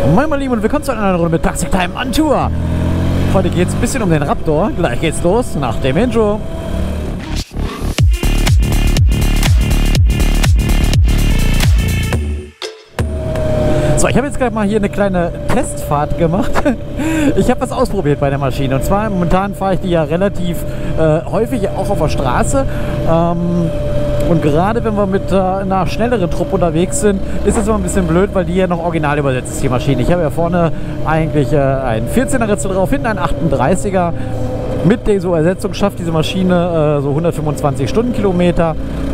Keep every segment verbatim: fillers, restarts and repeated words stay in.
Moin meine Lieben und willkommen zu einer neuen Runde mit Toxic Time on Tour. Heute geht es ein bisschen um den Raptor. Gleich geht's los nach dem Intro. So, ich habe jetzt gerade mal hier eine kleine Testfahrt gemacht. Ich habe was ausprobiert bei der Maschine. Und zwar momentan fahre ich die ja relativ äh, häufig auch auf der Straße. Ähm, und gerade wenn wir mit äh, einer schnelleren Truppe unterwegs sind, ist das immer ein bisschen blöd, weil die ja noch original übersetzt ist, die Maschine. Ich habe ja vorne eigentlich äh, einen vierzehner Ritzel drauf, hinten einen achtunddreißiger. Mit der so Ersetzung schafft diese Maschine äh, so hundertfünfundzwanzig Stundenkilometer.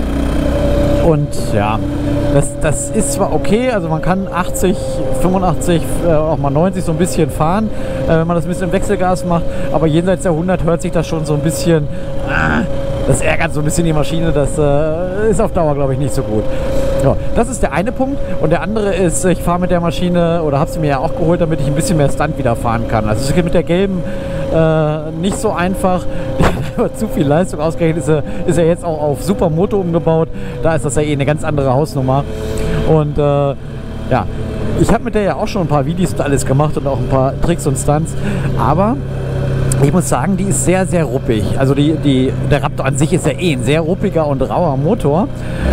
Und ja, das, das ist zwar okay, also man kann achtzig, fünfundachtzig, äh, auch mal neunzig so ein bisschen fahren, äh, wenn man das ein bisschen im Wechselgas macht, aber jenseits der hundert hört sich das schon so ein bisschen, äh, das ärgert so ein bisschen die Maschine, das äh, ist auf Dauer, glaube ich, nicht so gut. Ja, das ist der eine Punkt und der andere ist, ich fahre mit der Maschine oder habe sie mir ja auch geholt, damit ich ein bisschen mehr Stunt wieder fahren kann. Also es geht mit der gelben äh, nicht so einfach. Zu viel Leistung ausgerechnet ist er, ist er jetzt auch auf Supermoto umgebaut. Da ist das ja eh eine ganz andere Hausnummer. Und äh, ja, ich habe mit der ja auch schon ein paar Videos und alles gemacht und auch ein paar Tricks und Stunts. Aber ich muss sagen, die ist sehr, sehr ruppig. Also die, die, der Raptor an sich ist ja eh ein sehr ruppiger und rauer Motor.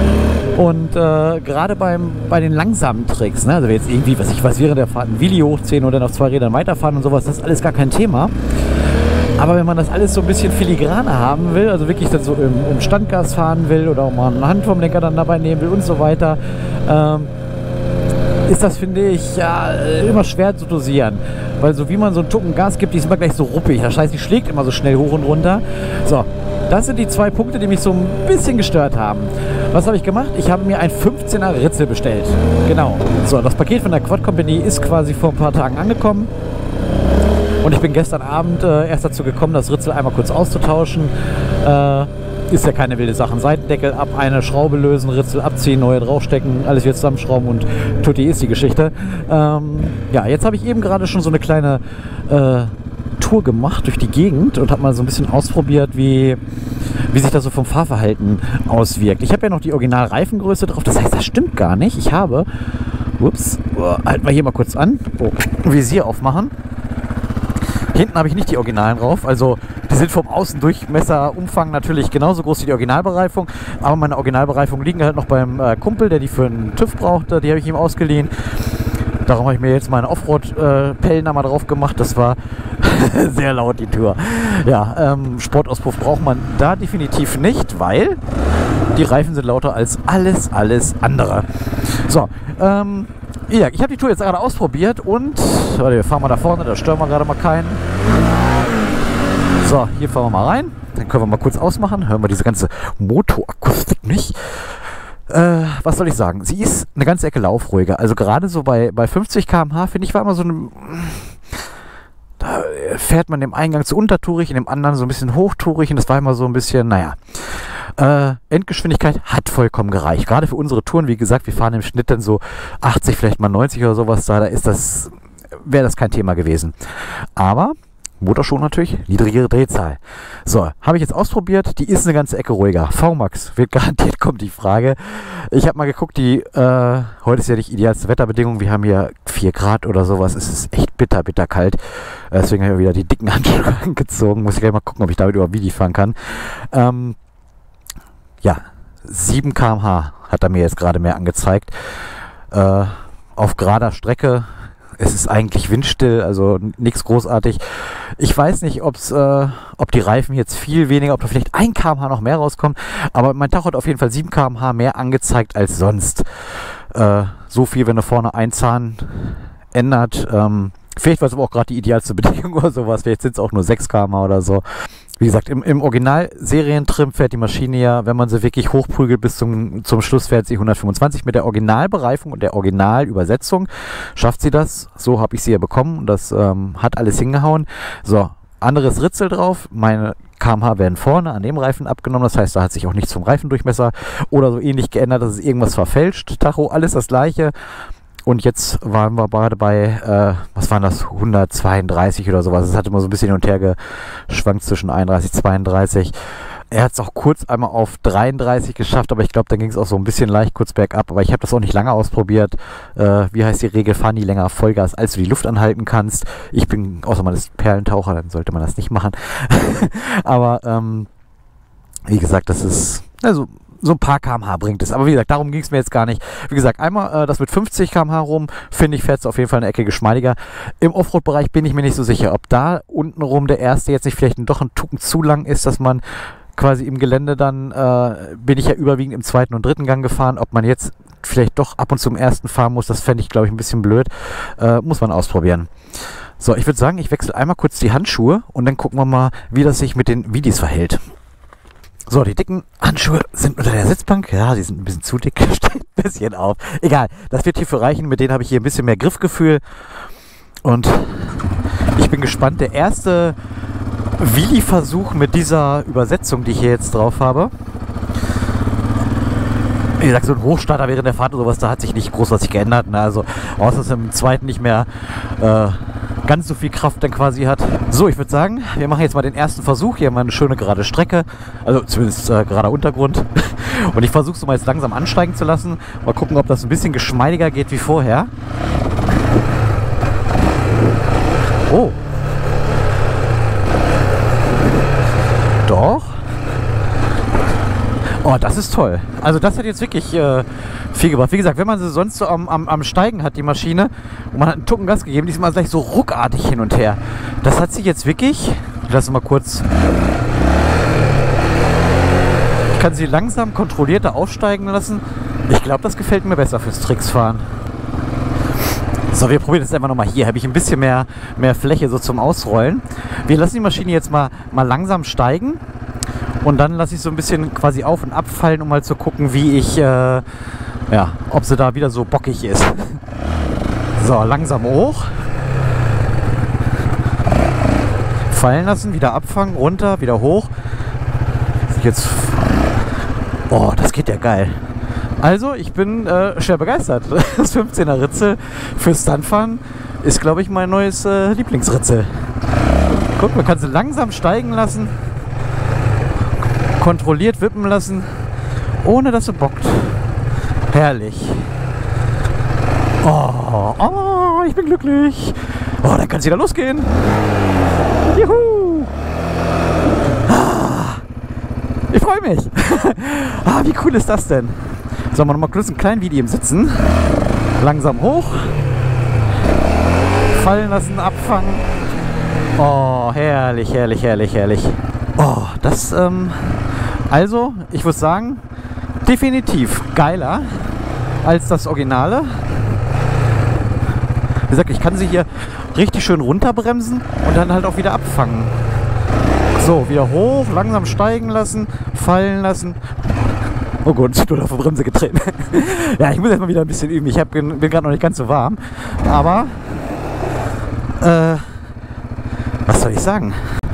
Und äh, gerade beim, bei den langsamen Tricks, ne, also jetzt irgendwie, was ich weiß, während der Fahrt ein Wheelie hochziehen oder auf zwei Rädern weiterfahren und sowas, das ist alles gar kein Thema. Aber wenn man das alles so ein bisschen filigraner haben will, also wirklich dann so im, im Standgas fahren will oder auch mal eine Hand vom Lenker dann dabei nehmen will und so weiter, ähm, ist das, finde ich, ja, immer schwer zu dosieren. Weil so wie man so einen Tucken Gas gibt, die ist immer gleich so ruppig. Das heißt, die schlägt immer so schnell hoch und runter. So, das sind die zwei Punkte, die mich so ein bisschen gestört haben. Was habe ich gemacht? Ich habe mir ein fünfzehner Ritzel bestellt. Genau. So, das Paket von der Quad Company ist quasi vor ein paar Tagen angekommen. Und ich bin gestern Abend äh, erst dazu gekommen, das Ritzel einmal kurz auszutauschen. Äh, ist ja keine wilde Sache. Seitendeckel ab, eine Schraube lösen, Ritzel abziehen, neue draufstecken, alles wieder zusammenschrauben und tutti ist die Geschichte. Ähm, ja, jetzt habe ich eben gerade schon so eine kleine äh, Tour gemacht durch die Gegend und habe mal so ein bisschen ausprobiert, wie, wie sich das so vom Fahrverhalten auswirkt. Ich habe ja noch die Original-Reifengröße drauf, das heißt, das stimmt gar nicht. Ich habe, ups, oh, halten wir hier mal kurz an, oh, Visier aufmachen. Hinten habe ich nicht die Originalen drauf, also die sind vom Außendurchmesserumfang natürlich genauso groß wie die Originalbereifung, aber meine Originalbereifung liegen halt noch beim äh, Kumpel, der die für einen TÜV brauchte, die habe ich ihm ausgeliehen. Darum habe ich mir jetzt meine Offroad-Pellen äh, mal drauf gemacht, das war sehr laut die Tour. Ja, ähm, Sportauspuff braucht man da definitiv nicht, weil die Reifen sind lauter als alles, alles andere. So, ähm... ja, ich habe die Tour jetzt gerade ausprobiert und warte, wir fahren mal da vorne, da stören wir gerade mal keinen. So, hier fahren wir mal rein. Dann können wir mal kurz ausmachen. Hören wir diese ganze Motorakustik nicht. Äh, was soll ich sagen? Sie ist eine ganze Ecke laufruhiger. Also gerade so bei, bei fünfzig Kilometer pro Stunde finde ich, war immer so eine... Da fährt man im Eingang zu untertourig, in dem anderen so ein bisschen hochtourig und das war immer so ein bisschen, naja. Äh, Endgeschwindigkeit hat vollkommen gereicht. Gerade für unsere Touren, wie gesagt, wir fahren im Schnitt dann so achtzig, vielleicht mal neunzig oder sowas da, da ist das, wäre das kein Thema gewesen. Aber Motorschwung natürlich, niedrigere Drehzahl. So, habe ich jetzt ausprobiert, die ist eine ganze Ecke ruhiger. V-Max wird garantiert, kommt die Frage. Ich habe mal geguckt, die, äh, heute ist ja nicht idealste Wetterbedingungen, wir haben hier vier Grad oder sowas, es ist echt bitter, bitter kalt. Deswegen habe ich wieder die dicken Handschuhe angezogen, muss ich gleich mal gucken, ob ich damit überhaupt Video fahren kann. Ähm, ja, sieben Kilometer pro Stunde hat er mir jetzt gerade mehr angezeigt. Äh, auf gerader Strecke. Es ist eigentlich windstill, also nichts großartig. Ich weiß nicht, ob's, äh, ob die Reifen jetzt viel weniger, ob da vielleicht ein Kilometer pro Stunde noch mehr rauskommt. Aber mein Tacho hat auf jeden Fall sieben Kilometer pro Stunde mehr angezeigt als sonst. Äh, so viel, wenn er vorne ein Zahn ändert. Ähm, vielleicht war es aber auch gerade die idealste Bedingung oder sowas. Vielleicht sind es auch nur sechs Kilometer pro Stunde oder so. Wie gesagt, im, im Original-Serientrim fährt die Maschine ja, wenn man sie wirklich hochprügelt, bis zum, zum Schluss fährt sie hundertfünfundzwanzig. Mit der Originalbereifung und der Originalübersetzung schafft sie das. So habe ich sie ja bekommen und das ähm, hat alles hingehauen. So, anderes Ritzel drauf. Meine Kilometer pro Stunde werden vorne an dem Reifen abgenommen. Das heißt, da hat sich auch nichts vom Reifendurchmesser oder so ähnlich geändert, dass es irgendwas verfälscht. Tacho, alles das gleiche. Und jetzt waren wir gerade bei, äh, was waren das, hundertzweiunddreißig oder sowas. Es hat immer so ein bisschen hin und her geschwankt zwischen einunddreißig, zweiunddreißig. Er hat es auch kurz einmal auf dreiunddreißig geschafft, aber ich glaube, dann ging es auch so ein bisschen leicht kurz bergab. Aber ich habe das auch nicht lange ausprobiert. Äh, wie heißt die Regel? Fahr nie länger Vollgas, als du die Luft anhalten kannst. Ich bin, außer man ist Perlentaucher, dann sollte man das nicht machen. aber ähm, wie gesagt, das ist, also so ein paar Kilometer pro Stunde bringt es. Aber wie gesagt, darum ging es mir jetzt gar nicht. Wie gesagt, einmal äh, das mit fünfzig Kilometer pro Stunde rum, finde ich, fährt es auf jeden Fall eine Ecke geschmeidiger. Im Offroad-Bereich bin ich mir nicht so sicher, ob da unten rum der erste jetzt nicht vielleicht doch ein Tucken zu lang ist, dass man quasi im Gelände dann, äh, bin ich ja überwiegend im zweiten und dritten Gang gefahren, ob man jetzt vielleicht doch ab und zu im ersten fahren muss, das fände ich, glaube ich, ein bisschen blöd. Äh, muss man ausprobieren. So, ich würde sagen, ich wechsle einmal kurz die Handschuhe und dann gucken wir mal, wie das sich mit den Vidis verhält. So, die dicken Handschuhe sind unter der Sitzbank. Ja, die sind ein bisschen zu dick. Steht ein bisschen auf. Egal, das wird hierfür reichen. Mit denen habe ich hier ein bisschen mehr Griffgefühl. Und ich bin gespannt. Der erste Wheelie-Versuch mit dieser Übersetzung, die ich hier jetzt drauf habe. Wie gesagt, so ein Hochstarter während der Fahrt oder sowas, da hat sich nicht groß was sich geändert. Ne? Also, außer dass im zweiten nicht mehr äh, ganz so viel Kraft dann quasi hat. So, ich würde sagen, wir machen jetzt mal den ersten Versuch. Hier haben wir eine schöne gerade Strecke, also zumindest äh, gerader Untergrund. Und ich versuche es mal jetzt langsam ansteigen zu lassen. Mal gucken, ob das ein bisschen geschmeidiger geht wie vorher. Oh. Doch. Oh, das ist toll. Also das hat jetzt wirklich äh, viel gebracht. Wie gesagt, wenn man sie sonst so am, am, am Steigen hat, die Maschine, und man hat einen Tucken Gas gegeben, diesmal gleich so ruckartig hin und her. Das hat sich jetzt wirklich... Ich lasse mal kurz... Ich kann sie langsam kontrollierter aufsteigen lassen. Ich glaube, das gefällt mir besser fürs Tricksfahren. So, wir probieren jetzt einfach nochmal. Hier habe ich ein bisschen mehr, mehr Fläche so zum Ausrollen. Wir lassen die Maschine jetzt mal, mal langsam steigen. Und dann lasse ich so ein bisschen quasi auf und abfallen, um mal zu gucken, wie ich, äh, ja, ob sie da wieder so bockig ist. So, langsam hoch. Fallen lassen, wieder abfangen, runter, wieder hoch. Jetzt, oh, das geht ja geil. Also, ich bin äh, schwer begeistert. Das fünfzehner Ritzel fürs Stuntfahren ist, glaube ich, mein neues äh, Lieblingsritzel. Guck, man kann sie langsam steigen lassen. Kontrolliert wippen lassen, ohne dass sie bockt. Herrlich. Oh, oh, ich bin glücklich. Oh, dann kann es wieder losgehen. Juhu. Ah, ich freue mich. Ah, wie cool ist das denn? Sollen wir noch mal kurz einen kleinen Video im Sitzen. Langsam hoch. Fallen lassen, abfangen. Oh, herrlich, herrlich, herrlich, herrlich. Oh, das, ähm... Also, ich würde sagen, definitiv geiler als das Originale. Wie gesagt, ich kann sie hier richtig schön runterbremsen und dann halt auch wieder abfangen. So, wieder hoch, langsam steigen lassen, fallen lassen. Oh Gott, ich bin auf der Bremse getreten. Ja, ich muss erstmal wieder ein bisschen üben. Ich hab, bin gerade noch nicht ganz so warm. Aber, äh, was soll ich sagen?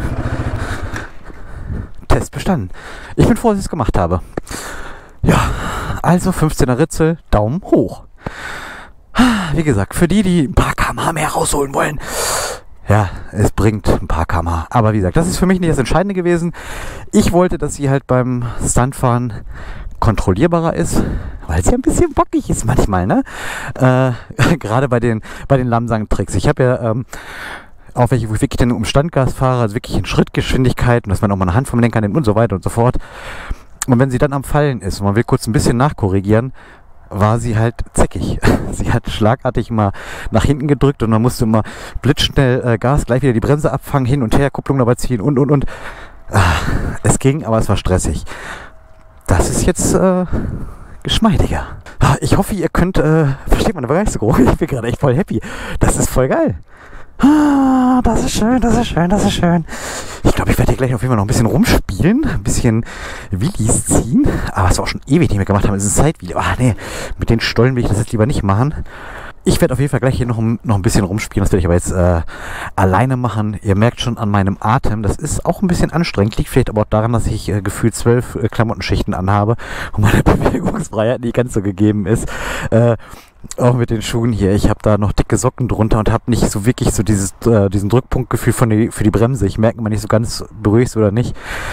Test bestanden. Ich bin froh, dass ich es gemacht habe. Ja, also fünfzehner Ritzel, Daumen hoch. Wie gesagt, für die, die ein paar Kilometer pro Stunde mehr rausholen wollen, ja, es bringt ein paar Kilometer pro Stunde. Aber wie gesagt, das ist für mich nicht das Entscheidende gewesen. Ich wollte, dass sie halt beim Stuntfahren kontrollierbarer ist, weil es ja ein bisschen bockig ist manchmal, ne? Äh, gerade bei den, bei den Lamsang-Tricks. Ich habe ja ähm, auch welche, wo ich wirklich dann um Standgas fahre, also wirklich in Schrittgeschwindigkeit und dass man auch mal eine Hand vom Lenker nimmt und so weiter und so fort. Und wenn sie dann am Fallen ist und man will kurz ein bisschen nachkorrigieren, war sie halt zickig. Sie hat schlagartig mal nach hinten gedrückt und man musste immer blitzschnell äh, Gas, gleich wieder die Bremse abfangen, hin und her, Kupplung dabei ziehen und, und, und. Ah, es ging, aber es war stressig. Das ist jetzt äh, geschmeidiger. Ah, ich hoffe, ihr könnt, äh, versteht meine Begeisterung. Ich bin gerade echt voll happy. Das ist voll geil. Ah, das ist schön, das ist schön, das ist schön. Ich glaube, ich werde hier gleich auf jeden Fall noch ein bisschen rumspielen, ein bisschen Wheelies ziehen. Aber was wir auch schon ewig nicht mehr gemacht haben, ist ein Side-Wheelie. Ah, nee, mit den Stollen will ich das jetzt lieber nicht machen. Ich werde auf jeden Fall gleich hier noch, noch ein bisschen rumspielen. Das werde ich aber jetzt äh, alleine machen. Ihr merkt schon an meinem Atem, das ist auch ein bisschen anstrengend. Liegt vielleicht aber auch daran, dass ich äh, gefühlt zwölf äh, Klamottenschichten anhabe und meine Bewegungsfreiheit nicht ganz so gegeben ist. Äh, Auch mit den Schuhen hier. Ich habe da noch dicke Socken drunter und habe nicht so wirklich so dieses, äh, diesen Drückpunktgefühl von die, für die Bremse. Ich merke mal nicht so ganz, beruhigt oder nicht.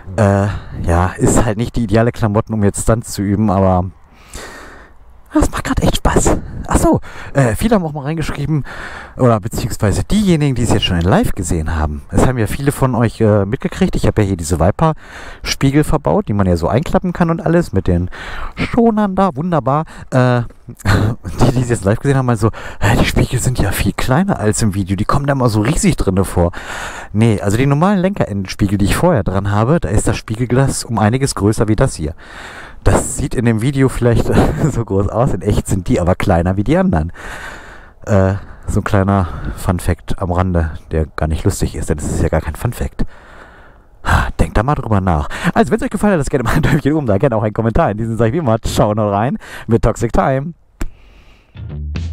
Äh, ja, ist halt nicht die ideale Klamotten, um jetzt Stunts zu üben, aber das macht gerade echt Spaß. Achso, äh, viele haben auch mal reingeschrieben, oder beziehungsweise diejenigen, die es jetzt schon in Live gesehen haben. Es haben ja viele von euch äh, mitgekriegt. Ich habe ja hier diese Viper-Spiegel verbaut, die man ja so einklappen kann und alles mit den Schonern da. Wunderbar. Äh, die, die es jetzt live gesehen haben, also, äh, die Spiegel sind ja viel kleiner als im Video. Die kommen da mal so riesig drinne vor. Nee, also die normalen Lenkerendenspiegel, die ich vorher dran habe, da ist das Spiegelglas um einiges größer wie das hier. Das sieht in dem Video vielleicht so groß aus, in echt sind die aber kleiner wie die anderen. Äh, so ein kleiner Fun-Fact am Rande, der gar nicht lustig ist, denn es ist ja gar kein Fun-Fact. Denkt da mal drüber nach. Also, wenn es euch gefallen hat, lasst gerne mal ein Däumchen oben da, gerne auch einen Kommentar. In diesem sage ich wie immer, ciao noch rein mit Toxic Time.